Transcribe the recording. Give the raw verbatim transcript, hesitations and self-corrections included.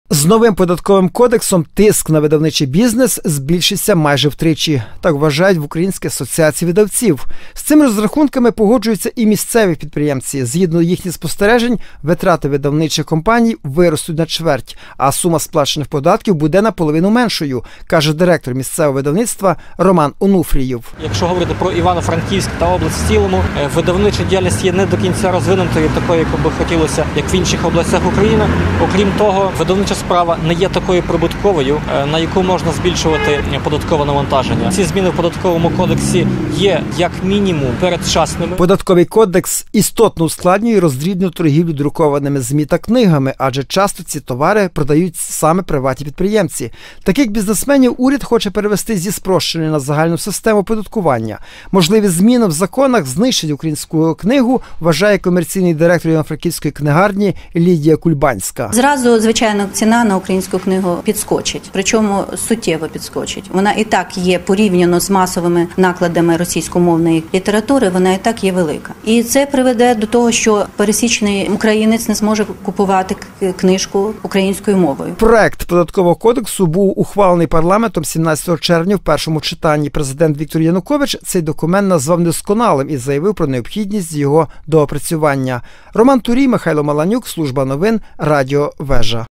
З новим податковим кодексом тиск на видавничий бізнес збільшиться майже втричі. Так вважають в Українській асоціації видавців. З цими розрахунками погоджуються і місцеві підприємці. Згідно їхніх спостережень, витрати видавничих компаній виростуть на чверть, а сума сплачених податків буде наполовину меншою, каже директор місцевого видавництва Роман Онуфрієв. Якщо говорити про Івано-Франківськ та область в цілому, видавнича діяльність є не до кінця розвинутою, такою, як би хотілося, як в інших областях України. Окрім того, видавнича справа не є такою прибутковою, на яку можна збільшувати податкове навантаження. Ці зміни в податковому кодексі є, як мінімум, передчасними. Податковий кодекс істотно ускладнює роздрібну торгівлю друкованими ЗМІ та книгами, адже часто ці товари продають саме приватні підприємці. Таких бізнесменів уряд хоче перевести зі спрощеної на загальну систему оподаткування. Можливі зміни в законах знищать українську книгу, вважає комерційний директор Івано-Франківської книгарні Лідія Кульбанська. Зразу, звичайно, ціна на українську книгу підскочить, причому суттєво підскочить. Вона і так є порівняно з масовими накладами російськомовної літератури, вона і так є велика. І це приведе до того, що пересічний українець не зможе купувати книжку українською мовою. Проект податкового кодексу був ухвалений парламентом сімнадцятого червня в першому читанні. Президент Віктор Янукович цей документ назвав недосконалим і заявив про необхідність його доопрацювання. Роман Турій, Михайло Маланюк, Служба новин, Радіо Вежа.